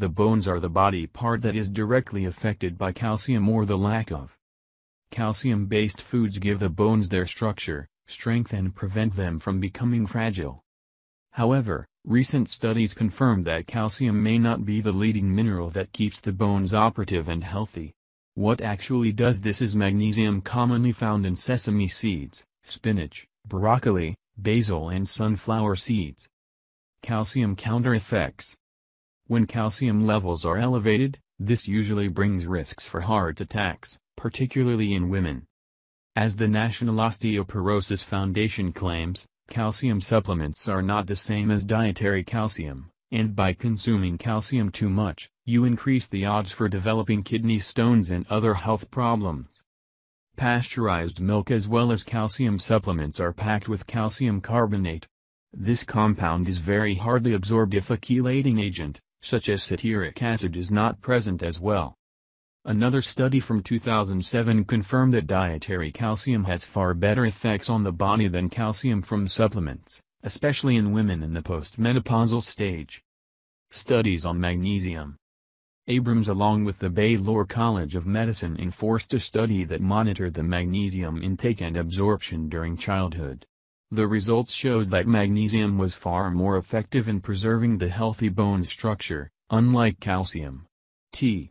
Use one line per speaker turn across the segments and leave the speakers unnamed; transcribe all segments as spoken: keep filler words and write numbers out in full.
The bones are the body part that is directly affected by calcium or the lack of. Calcium-based foods give the bones their structure, strength and prevent them from becoming fragile. However, recent studies confirm that calcium may not be the leading mineral that keeps the bones operative and healthy. What actually does this is magnesium, commonly found in sesame seeds, spinach, broccoli, basil and sunflower seeds. Calcium counter effects. When calcium levels are elevated, this usually brings risks for heart attacks, particularly in women. As the National Osteoporosis Foundation claims, calcium supplements are not the same as dietary calcium, and by consuming calcium too much, you increase the odds for developing kidney stones and other health problems. Pasteurized milk as well as calcium supplements are packed with calcium carbonate. This compound is very hardly absorbed if a chelating agent, such as citric acid, is not present as well. Another study from two thousand seven confirmed that dietary calcium has far better effects on the body than calcium from supplements, especially in women in the postmenopausal stage. Studies on magnesium. Abrams along with the Baylor College of Medicine enforced a study that monitored the magnesium intake and absorption during childhood. The results showed that magnesium was far more effective in preserving the healthy bone structure, unlike calcium. T.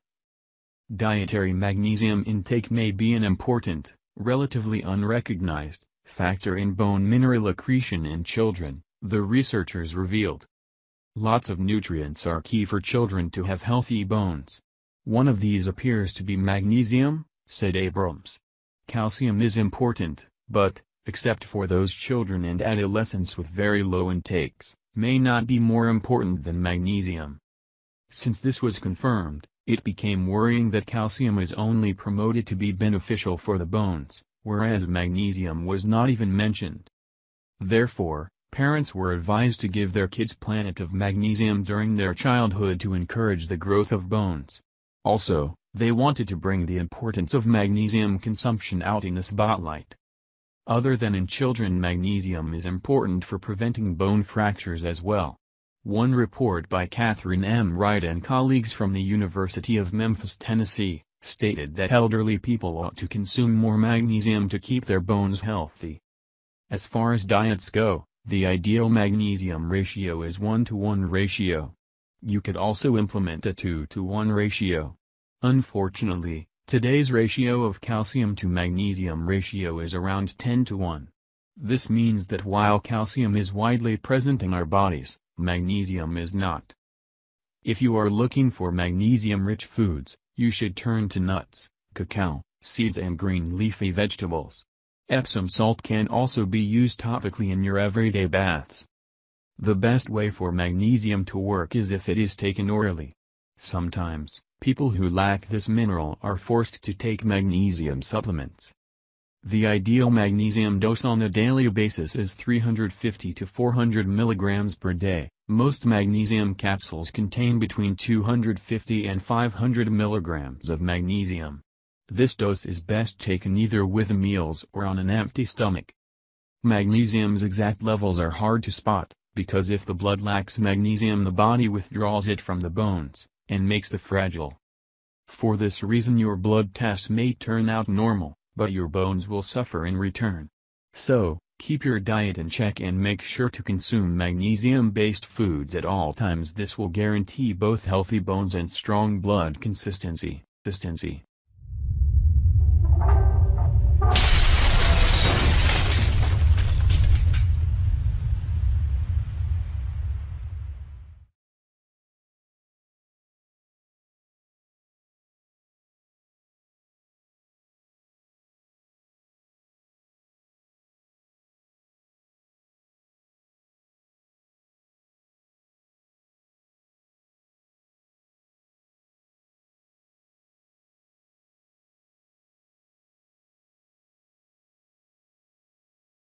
Dietary magnesium intake may be an important, relatively unrecognized, factor in bone mineral accretion in children, the researchers revealed. Lots of nutrients are key for children to have healthy bones. One of these appears to be magnesium, said Abrams. Calcium is important, but, except for those children and adolescents with very low intakes, may not be more important than magnesium. Since this was confirmed, it became worrying that calcium is only promoted to be beneficial for the bones, whereas magnesium was not even mentioned. Therefore, parents were advised to give their kids plenty of magnesium during their childhood to encourage the growth of bones. Also, they wanted to bring the importance of magnesium consumption out in the spotlight. Other than in children, magnesium is important for preventing bone fractures as well. One report by Catherine M. Wright and colleagues from the University of Memphis, Tennessee, stated that elderly people ought to consume more magnesium to keep their bones healthy. As far as diets go, the ideal magnesium ratio is one to one ratio. You could also implement a two to one ratio. Unfortunately, today's ratio of calcium to magnesium ratio is around ten to one. This means that while calcium is widely present in our bodies, magnesium is not. If you are looking for magnesium-rich foods, you should turn to nuts, cacao, seeds and green leafy vegetables. Epsom salt can also be used topically in your everyday baths. The best way for magnesium to work is if it is taken orally. Sometimes, people who lack this mineral are forced to take magnesium supplements. The ideal magnesium dose on a daily basis is three hundred fifty to four hundred milligrams per day. Most magnesium capsules contain between two hundred fifty and five hundred milligrams of magnesium. This dose is best taken either with meals or on an empty stomach. Magnesium's exact levels are hard to spot, because if the blood lacks magnesium, the body withdraws it from the bones, and makes them fragile. For this reason your blood tests may turn out normal, but your bones will suffer in return. So, keep your diet in check and make sure to consume magnesium-based foods at all times. This will guarantee both healthy bones and strong blood consistency. consistency.